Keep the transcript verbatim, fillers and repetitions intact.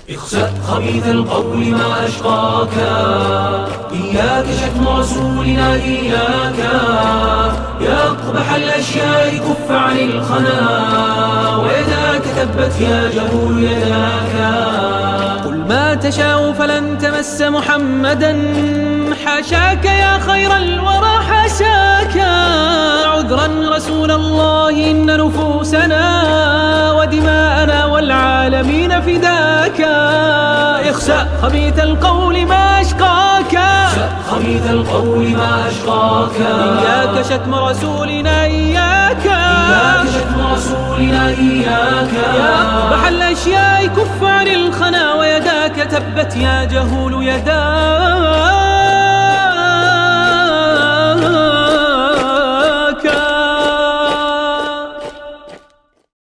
اخسأ خبيث القول ما أشقاك، إياك شتم رسولنا إياك، يا أقبح الأشياء كف عن الخنا، ويداك تبت يا جهول يداك. قل ما تشاء فلن تمس محمدا، حاشاك يا خير الورى حاشاك. عذرا رسول الله إن نفوسنا ودماءنا والعالمين فداك. اخسأ خبيث القول ما أشقاك، اخسأ خبيث القول ما أشقاك، إياك شتم رسولنا إياك، إياك شتم رسولنا إياك. يا أقبح الأشياء كف عن الخنا، ويداك تبت يا جهول يداك.